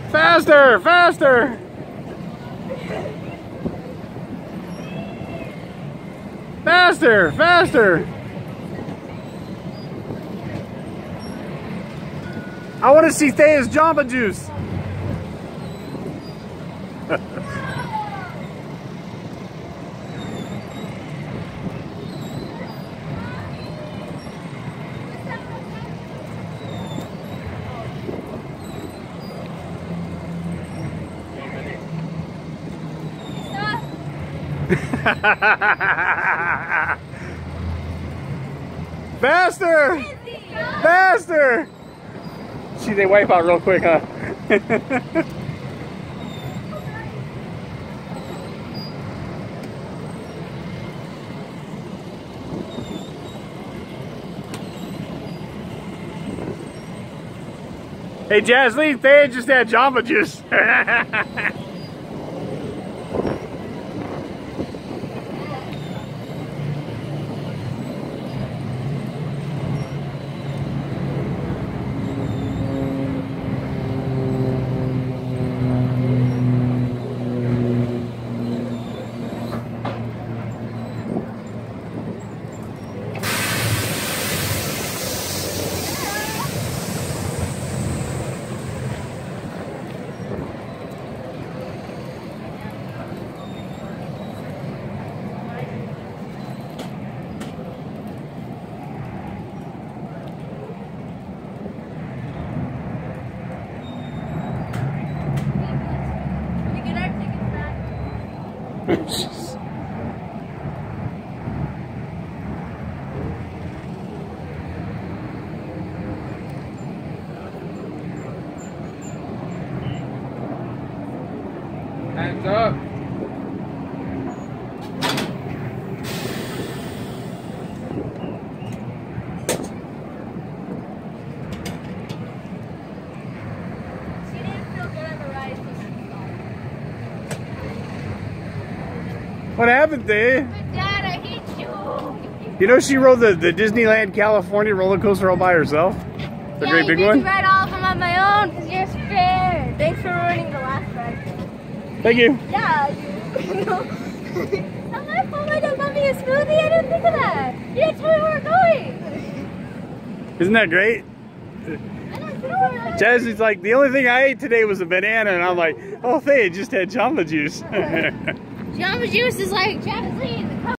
Faster, faster! Faster, faster! I want to see Thea's Jamba Juice. Faster! Faster! See, they wipe out real quick, huh? Hey, Jasleen, Thea just had Jamba Juice. Hands up. She didn't feel good on the ride. What happened, Thea? But Dad, I hate you. You know she rode the Disneyland California roller coaster all by herself? The Yeah, great big I one? did ride all of them on my own because you're fair. Thanks for ruining the last ride. Thank you. Yeah, you. It's not my fault I don't got me a smoothie. I didn't think of that. You didn't tell me where we're going. Isn't that great? I don't know. Jasmine's like, the only thing I ate today was a banana, and I'm like, oh, Thea just had Jamba Juice. Jamba Juice is like Jasmine.